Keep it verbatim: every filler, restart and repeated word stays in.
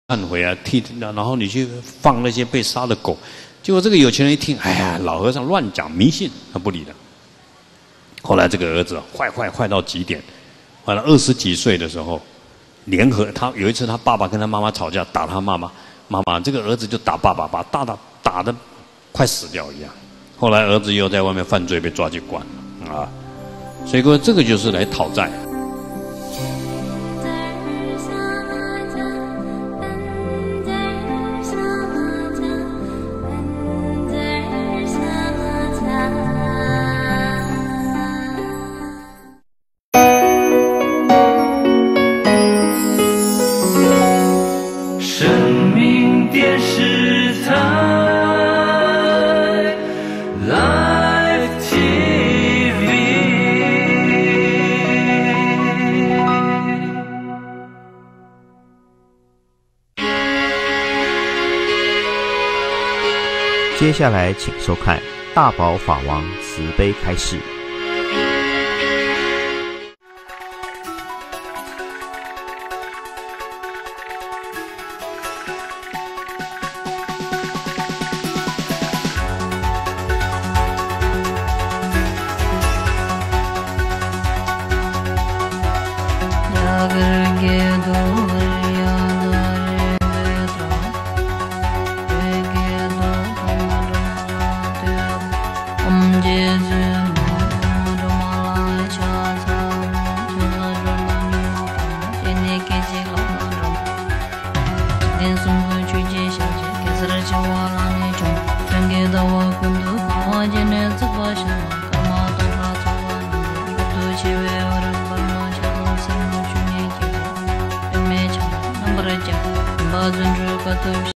忏悔啊，替然后你去放那些被杀的狗。结果这个有钱人一听，哎呀，老和尚乱讲迷信，他不理了。后来这个儿子坏坏坏到极点，完了二十几岁的时候，联合他有一次他爸爸跟他妈妈吵架，打他妈妈，妈妈这个儿子就打爸爸，把大打打得快死掉一样。后来儿子又在外面犯罪被抓去关了啊，所以说这个就是来讨债。 生命电视台 Live T V。 接下来请收看大宝法王慈悲开示。 Number